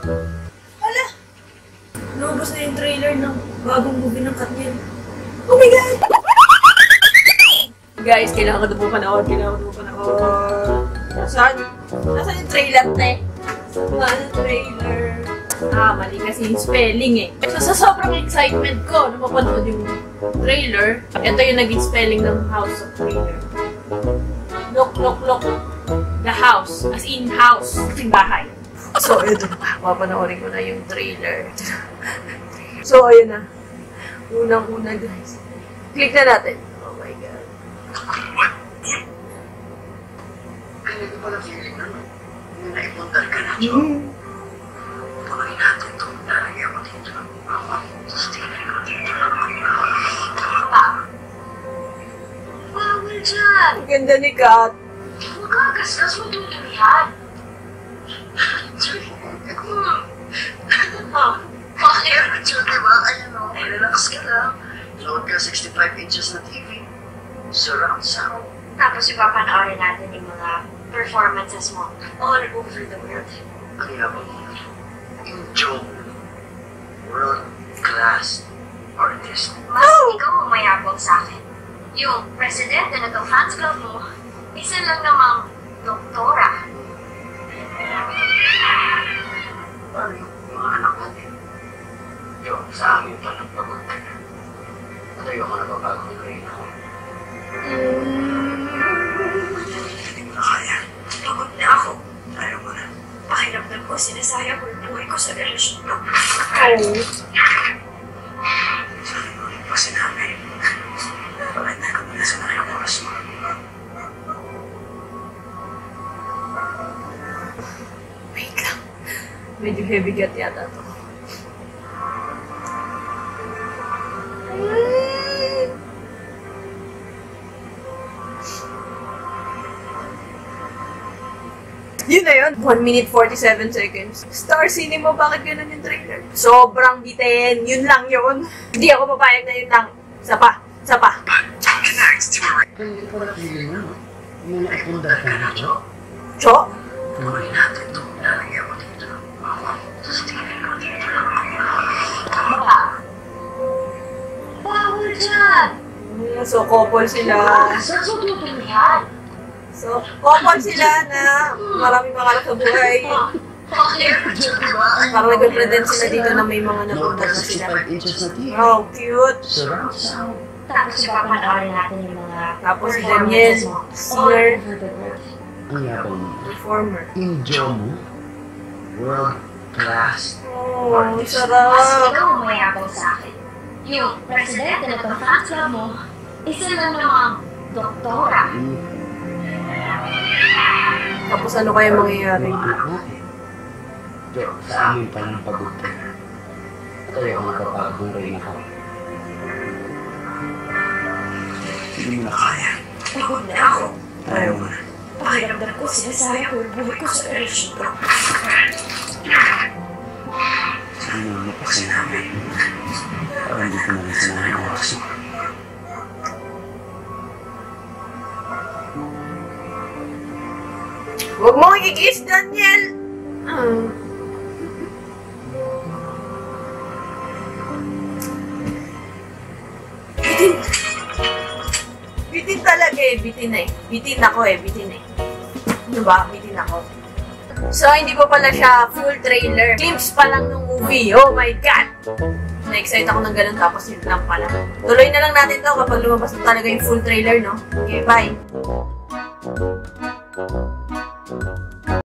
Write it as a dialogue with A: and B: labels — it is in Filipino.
A: Hala! Lumabas na yung trailer ng bagong movie ng Kathniel. Oh my God! Guys, kailangan ko na po panahon. Saan? Nasaan yung trailer, te? Saan yung trailer? Mali kasi yung spelling eh. So, sa sobrang excitement ko na mapanood yung trailer, ito yung naging spelling ng house of trailer. Look. The house. As in house. Yung bahay. So, ito na. Mapanoorin ko na yung trailer. So, ayun na. Unang-una, guys. Click na natin. Oh my God.
B: Kaya ko pala feeling na naipundar ka na, Jo. Pagkain natin ito, nalagyan ko dito. Bawal dyan!
A: Ang ganda ni Kat.
B: Huwag ka, gasgas mo tutulihan. Bakit? Jo, diba? Ayun o, relax ka lang. Load ka 65 inches na TV. Surround sound.
C: Tapos ipapanoorin natin yung mga performances mo all over the world.
B: Kaya ba, yung Joe, world-class artist.
C: Mas ikaw ang mayabang sa akin. Yung presidente na itong fans club mo, isa lang namang doktora.
B: Paano yung mga anak natin? Joe, sa amin pa nagpagod ka na. At ayoko na babago ng rin ako. Hindi mo na kaya.
C: Pagod na ako.
B: Ayaw mo na.
C: Pakiramdam ko, sinasaya ko yung buhay ko sa relasyon ko.
B: Sabi mo rin pa sinabi. Bakit na kami na sa nakikiwas mo?
A: Wait lang. Medyo heavy gat yata to. Yun na yun. 1 minute 47 seconds. Star Cinema, bakit ganun yung trailer? Sobrang bitin. Yun lang yun. Hindi ako papayag na yun lang. Isa pa.
D: Hindi ko na feeling mo. May naipundar ka na, Jo.
A: Cho?
B: Pagkain natin ito, nalagyan ko dito.
C: Bawal dyan!
A: So, couple sila.
C: Gasgas mo tutulihan.
A: So, couple sila na maraming pangarap sa buhay.
C: Bakit?
A: Parang nag-present sila dito na may mga
D: Load
A: napunta
D: ka
A: na sila.
D: 65 inches na TV.
A: Oh, cute.
D: Surround sound.
C: Tapos ipapanoorin natin yung mga
A: Tapos si
C: performances
A: Daniel,
C: mo all
A: singer,
C: over the world.
D: Ang yabang mo.
A: performer.
D: Yung Jo mo, world-class.
A: Oh,
C: Mas
A: sarap.
C: ikaw ang mayabang sa akin. Yung presidente na itong fans club mo, isa lang namang doktora.
A: Tapos ano kaya mangyayari?
D: Jo, sa amin pa ng pagod ka. At ayaw ko napapagod rin ako.
B: Hindi mo na kaya.
C: Pagod na ako.
B: Ayaw mo na.
C: Pakiramdam ko, sinasaya ko yung buhay ko sa relasyon ko.
D: Sabi mo pa sinabi. Parang hindi ko na rin sinabi mo kasi.
A: Huwag mo i-kiss, Daniel! Bitin! Bitin talaga eh, bitin eh. Bitin ako eh, bitin eh. Ano ba? Bitin ako. So, hindi pa pala siya full trailer. Glimpse pa lang ng movie. Oh my God! Na-excite ako ng ganun tapos yun lang pala. Tuloy na lang natin to kapag lumabas na talaga yung full trailer, no? Okay, bye!